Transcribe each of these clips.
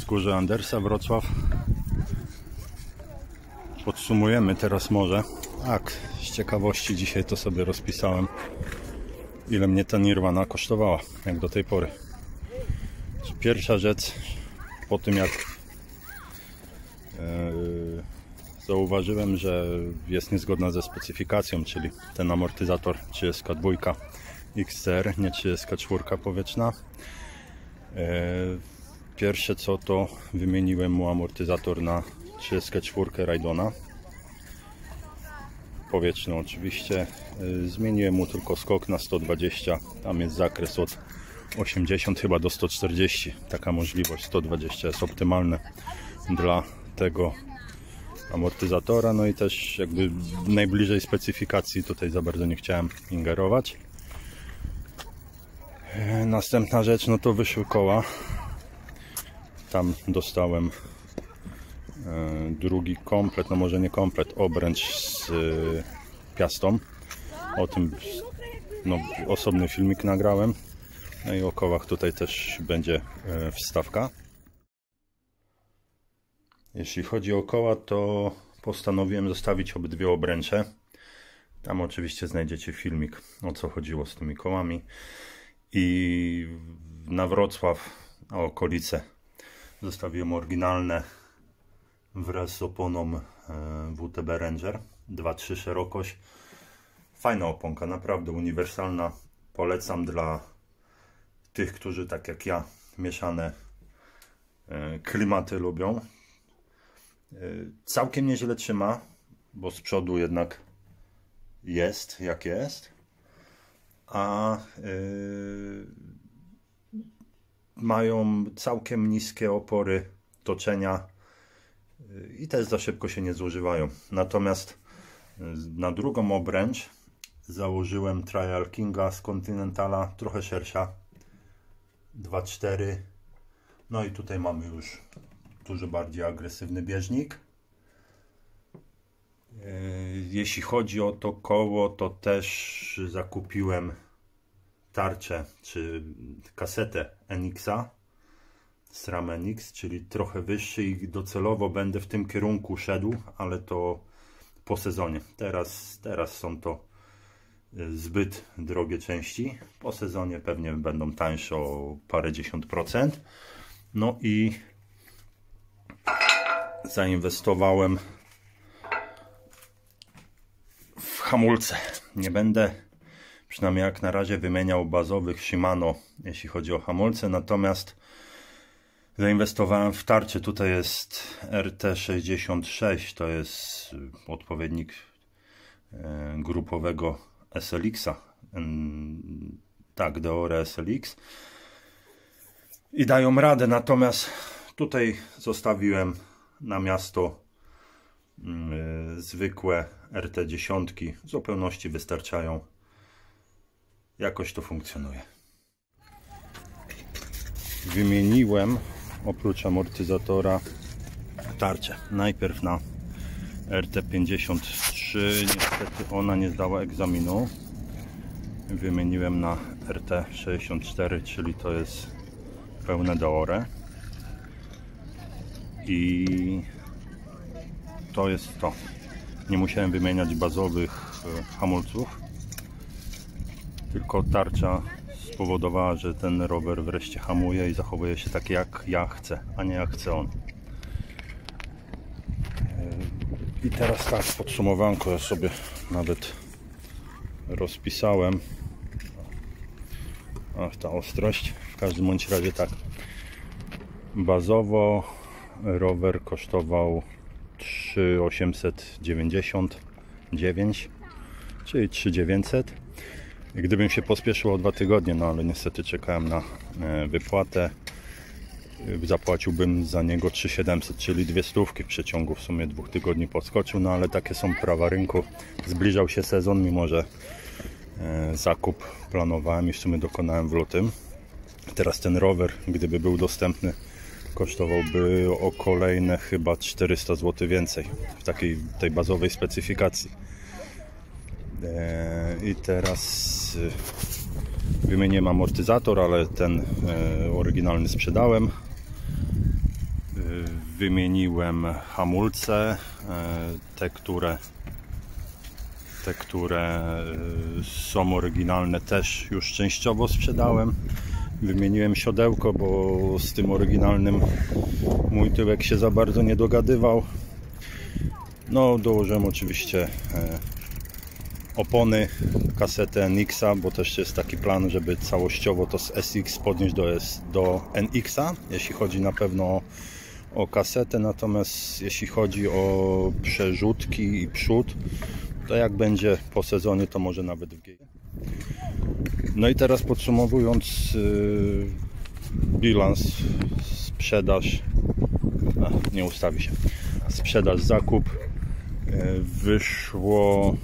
Wzgórze Andersa, Wrocław. Podsumujemy teraz może. Tak, z ciekawości dzisiaj to sobie rozpisałem, ile mnie ta Nirvana kosztowała, jak do tej pory. Pierwsza rzecz, po tym jak zauważyłem, że jest niezgodna ze specyfikacją, czyli ten amortyzator 32 XR, nie 34 powietrzna. Pierwsze co, to wymieniłem mu amortyzator na 34 Rydona, powietrzny oczywiście. Zmieniłem mu tylko skok na 120, tam jest zakres od 80 chyba do 140, taka możliwość. 120 jest optymalne dla tego amortyzatora, no i też jakby najbliżej specyfikacji tutaj za bardzo nie chciałem ingerować. Następna rzecz, no to wyszły koła. Tam dostałem drugi komplet, no może nie komplet, obręcz z piastą. O tym no, osobny filmik nagrałem. No i o kołach tutaj też będzie wstawka. Jeśli chodzi o koła, to postanowiłem zostawić obydwie obręcze. Tam oczywiście znajdziecie filmik, o co chodziło z tymi kołami. I na Wrocław, a okolice, zostawiłem oryginalne wraz z oponą WTB Ranger 2.3 szerokość. Fajna oponka, naprawdę uniwersalna. Polecam dla tych, którzy tak jak ja mieszane klimaty lubią. Całkiem nieźle trzyma, bo z przodu jednak jest jak jest, a mają całkiem niskie opory toczenia i też za szybko się nie zużywają. Natomiast na drugą obręcz założyłem Trial Kinga z Continentala, trochę szersza, 2.4. No i tutaj mamy już dużo bardziej agresywny bieżnik. Jeśli chodzi o to koło, to też zakupiłem tarczę czy kasetę NX-a, SRAM NX, czyli trochę wyższy, i docelowo będę w tym kierunku szedł, ale to po sezonie. Teraz są to zbyt drogie części. Po sezonie pewnie będą tańsze o parędziesiąt procent. No i zainwestowałem w hamulce. Nie będę, przynajmniej jak na razie, wymieniał bazowych Shimano, jeśli chodzi o hamulce, natomiast zainwestowałem w tarczę. Tutaj jest RT66, to jest odpowiednik grupowego SLX-a, tak, Deore SLX, i dają radę. Natomiast tutaj zostawiłem na miasto zwykłe RT10, w zupełności wystarczają, jakoś to funkcjonuje. Wymieniłem oprócz amortyzatora tarczę. Najpierw na RT53, niestety ona nie zdała egzaminu. Wymieniłem na RT64, czyli to jest pełne Deore. I to jest to. Nie musiałem wymieniać bazowych hamulców, tylko tarcza spowodowała, że ten rower wreszcie hamuje i zachowuje się tak jak ja chcę, a nie jak chce on. I teraz tak, podsumowanko ja sobie nawet rozpisałem. Ach, ta ostrość. W każdym bądź razie tak. Bazowo rower kosztował 3,899, czyli 3,900. Gdybym się pospieszył o 2 tygodnie, no ale niestety czekałem na wypłatę, zapłaciłbym za niego 3,700, czyli 200 w przeciągu w sumie 2 tygodni podskoczył, no ale takie są prawa rynku. Zbliżał się sezon, mimo że zakup planowałem i w sumie dokonałem w lutym. Teraz ten rower, gdyby był dostępny, kosztowałby o kolejne chyba 400 zł więcej w takiej tej bazowej specyfikacji. I teraz wymieniłem amortyzator, ale ten oryginalny sprzedałem. Wymieniłem hamulce, te które są oryginalne, też już częściowo sprzedałem. Wymieniłem siodełko, bo z tym oryginalnym mój tyłek się za bardzo nie dogadywał. No, dołożyłem oczywiście opony, kasetę NX-a, bo też jest taki plan, żeby całościowo to z SX podnieść do NX-a, jeśli chodzi na pewno o kasetę, natomiast jeśli chodzi o przerzutki i przód, to jak będzie po sezonie, to może nawet w G. No i teraz podsumowując bilans, sprzedaż, nie ustawi się, sprzedaż, zakup, wyszło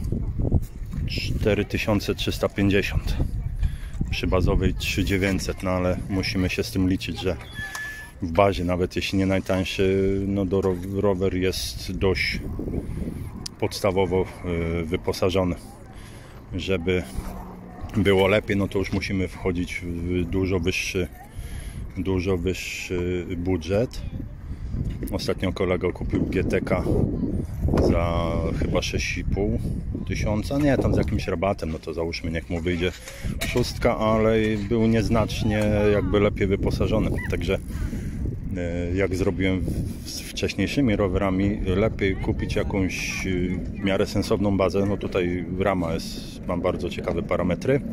4350 przy bazowej 3900, no ale musimy się z tym liczyć, że w bazie, nawet jeśli nie najtańszy, no rower jest dość podstawowo wyposażony. Żeby było lepiej, no to już musimy wchodzić w dużo wyższy budżet. Ostatnio kolega kupił GTK za chyba 6,5 tysiąca, nie, tam z jakimś rabatem, no to załóżmy, niech mu wyjdzie 6, ale był nieznacznie jakby lepiej wyposażony, także jak zrobiłem z wcześniejszymi rowerami, lepiej kupić jakąś w miarę sensowną bazę. No tutaj rama ma bardzo ciekawe parametry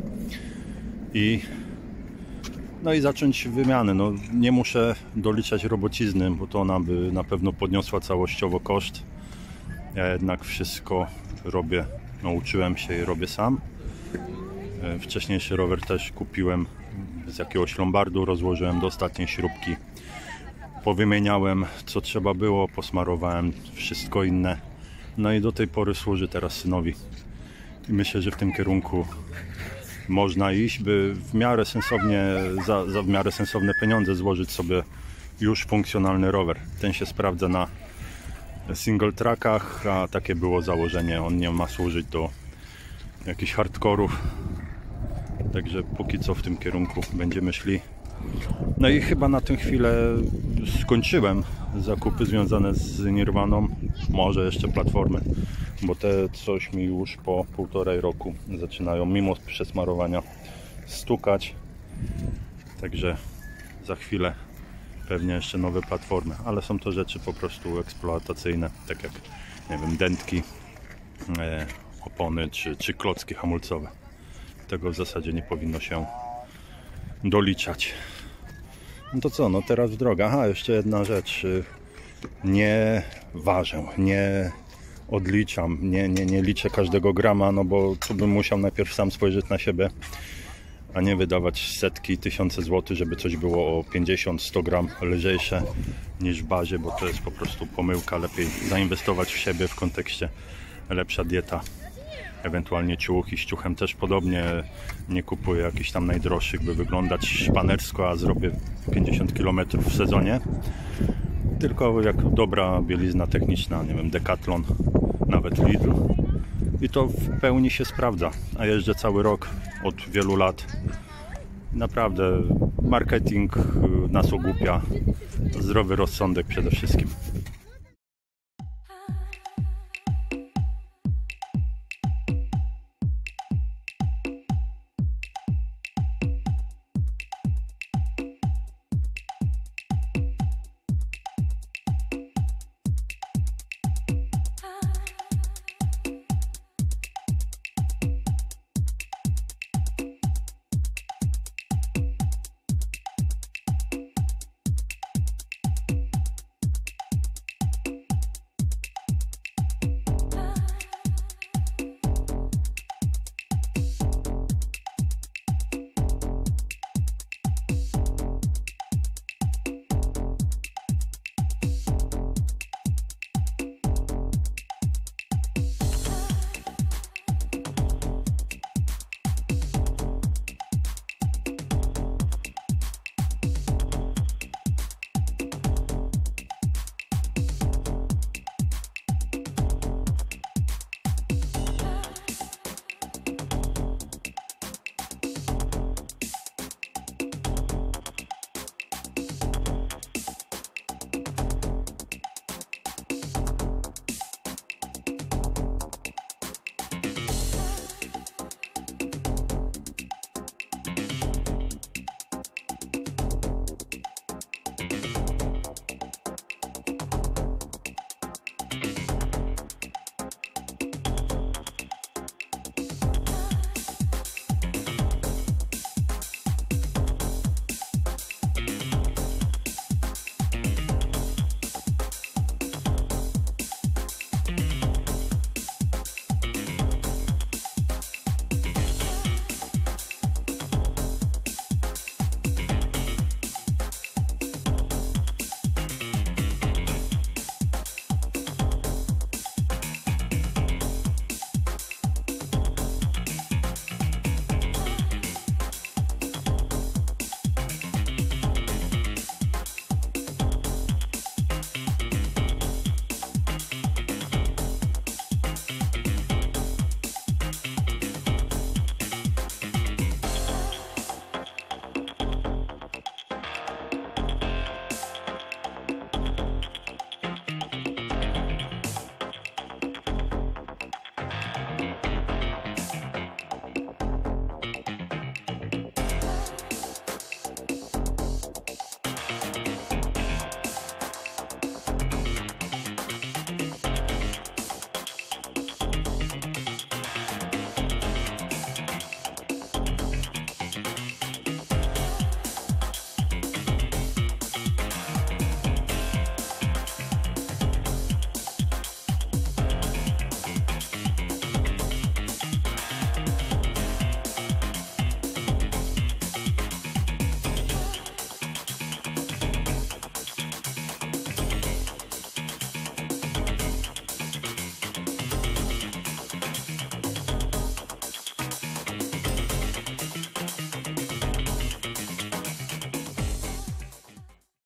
no i zacząć wymianę. No, nie muszę doliczać robocizny, bo to ona by na pewno podniosła całościowo koszt. Ja jednak wszystko robię, nauczyłem się i robię sam. Wcześniejszy rower też kupiłem z jakiegoś lombardu, rozłożyłem do ostatniej śrubki, powymieniałem co trzeba było, posmarowałem wszystko inne, no i do tej pory służy teraz synowi i myślę, że w tym kierunku można iść, by w miarę sensownie, za w miarę sensowne pieniądze złożyć sobie już funkcjonalny rower. Ten się sprawdza na single trackach, a takie było założenie, on nie ma służyć do jakichś hardkorów, także póki co w tym kierunku będziemy szli. No i chyba na tę chwilę skończyłem zakupy związane z Nirvaną, może jeszcze platformy, bo te coś mi już po 1,5 roku zaczynają mimo przesmarowania stukać, także za chwilę pewnie jeszcze nowe platformy, ale są to rzeczy po prostu eksploatacyjne, tak jak, nie wiem, dętki, opony czy klocki hamulcowe. Tego w zasadzie nie powinno się doliczać. No to co, no teraz w drogę. Aha, jeszcze jedna rzecz. Nie ważę, nie odliczam, nie liczę każdego grama, no bo tu bym musiał najpierw sam spojrzeć na siebie, a nie wydawać setki, tysiące złotych, żeby coś było o 50-100 gram lżejsze niż w bazie, bo to jest po prostu pomyłka. Lepiej zainwestować w siebie w kontekście lepsza dieta, ewentualnie ciuchy. Z ciuchem też podobnie, nie kupuję jakichś tam najdroższych, by wyglądać szpanersko, a zrobię 50 km w sezonie, tylko jak dobra bielizna techniczna, nie wiem, Decathlon, nawet Lidl, i to w pełni się sprawdza, a jeżdżę cały rok od wielu lat. Naprawdę marketing nas ogłupia, zdrowy rozsądek przede wszystkim.